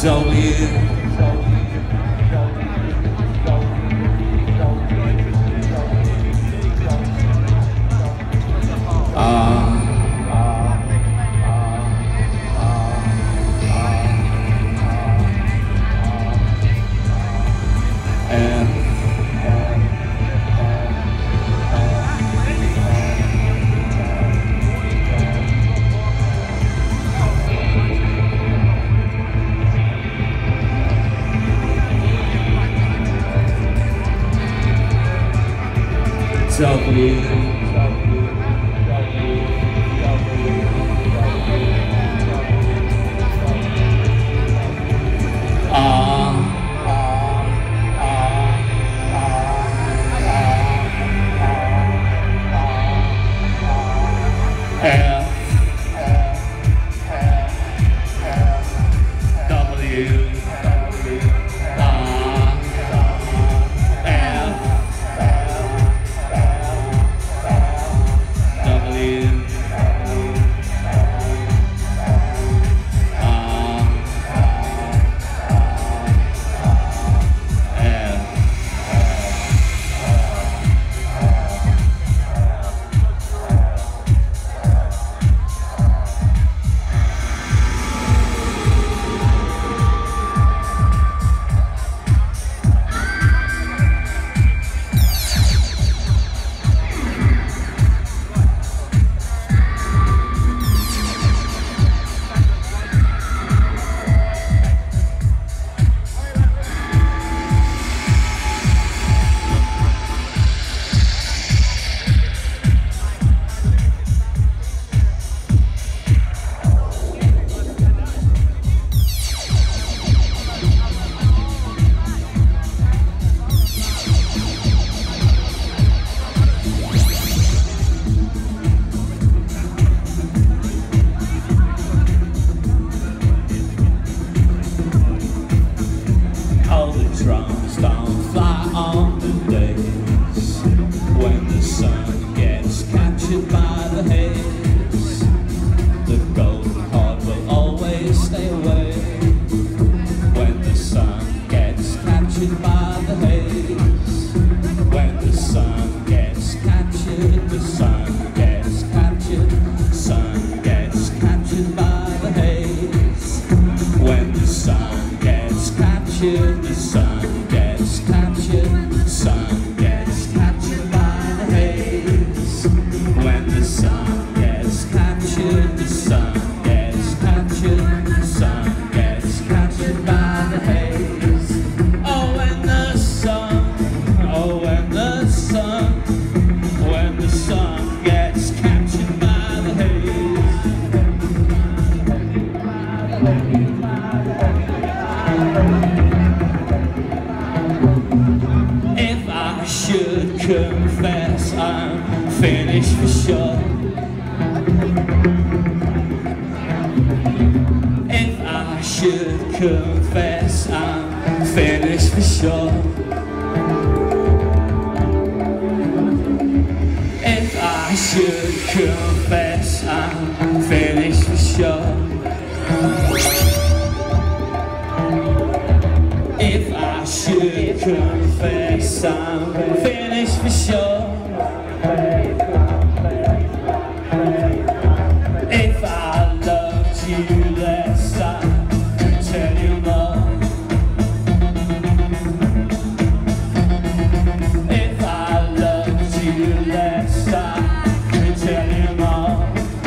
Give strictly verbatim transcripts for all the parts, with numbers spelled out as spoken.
W. W. Drums don't fly on the days when the sun gets captured by the haze. The golden heart will always stay away when the sun gets captured by the haze. When the sun gets captured, the sun gets captured, sun gets captured by the haze. When the sun gets captured, the sun gets captured, sun gets captured by the haze. When the sun gets captured, the sun gets captured, the sun gets captured by the haze. Oh, when the sun, oh, when the sun, when the sun gets captured by the haze. If I should confess, I'm finished for sure. If I should confess, I'm finished for sure. If I should confess, I'm finished for sure. If I should confess, I'm finished for sure. If I loved you less, I could tell you more. If I loved you less, I could tell you more.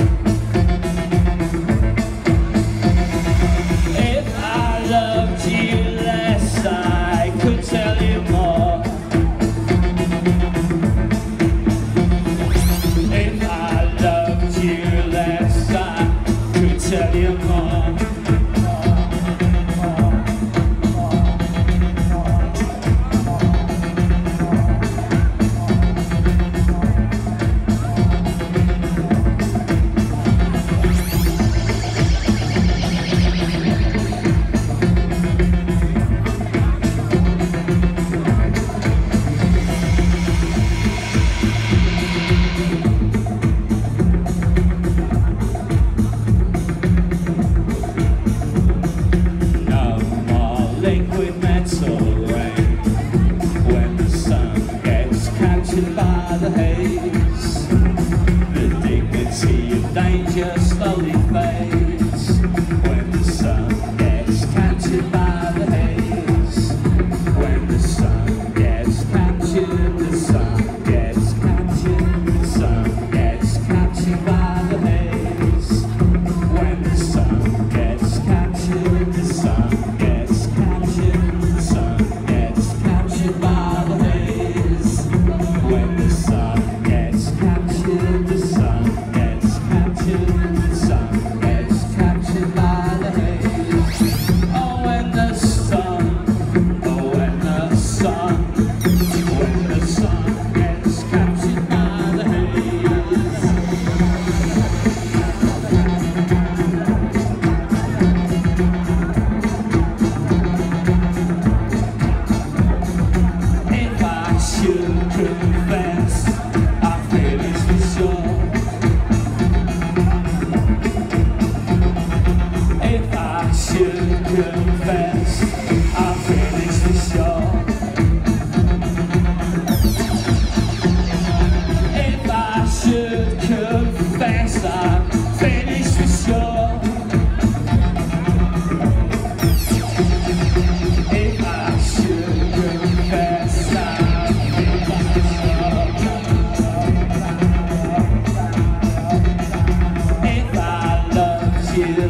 If I loved you less, I could tell you more. If I loved you confess I'm finished for sure. If I should confess I'm finished for sure. If I loved you